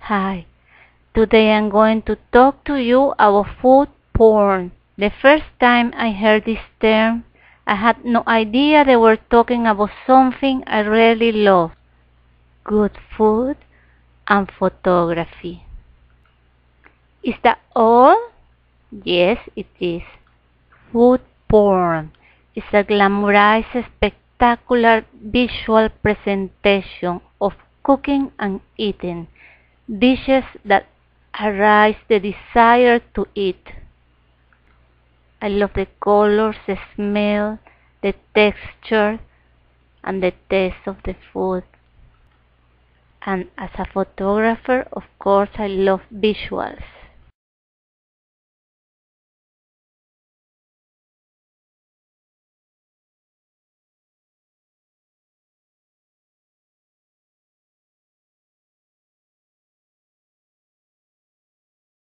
Hi, today I'm going to talk to you about food porn. The first time I heard this term, I had no idea they were talking about something I really love: good food and photography. Is that all? Yes, it is. Food porn is a glamorized, spectacular visual presentation of cooking and eating dishes that arouse the desire to eat. I love the colors, the smell, the texture, and the taste of the food. And as a photographer, of course, I love visuals.